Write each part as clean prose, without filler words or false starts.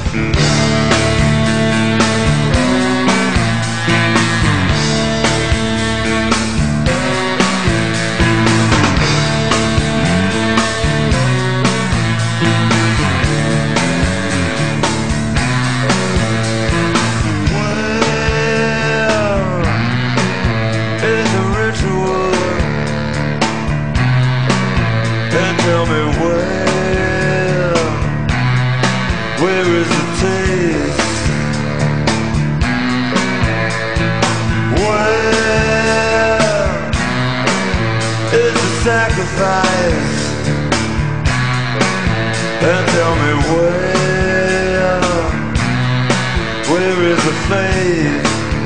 Tell me where is the taste? Where is the sacrifice? And tell me where is the faith?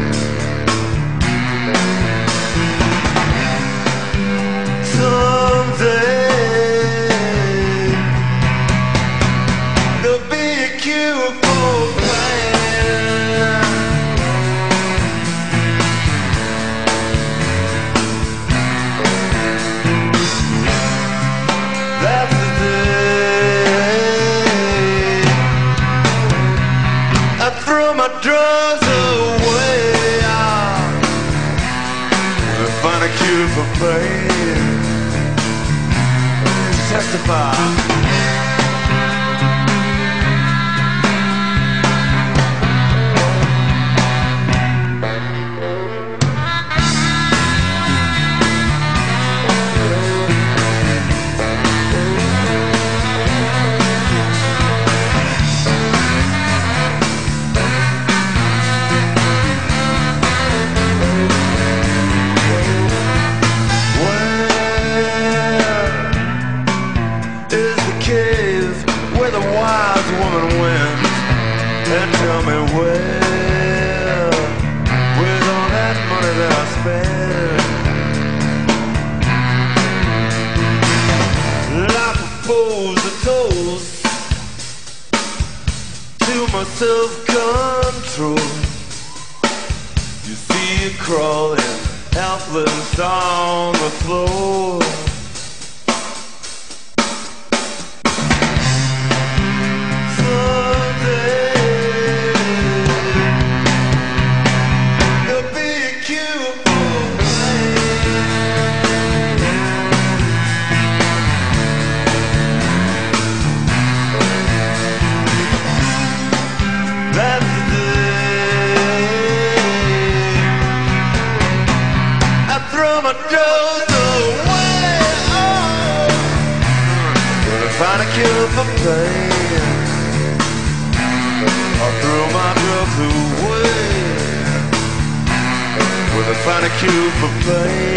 Someday throw my drugs away. To find a cure for pain. Testify. Where the wise woman went, and tell me where's all that money that I spent? Life opposed a toast to my self-control. You see it crawling, helpless on the floor. My drugs away, gonna find a cure for pain. I'll throw my drugs away, gonna find a cure for pain.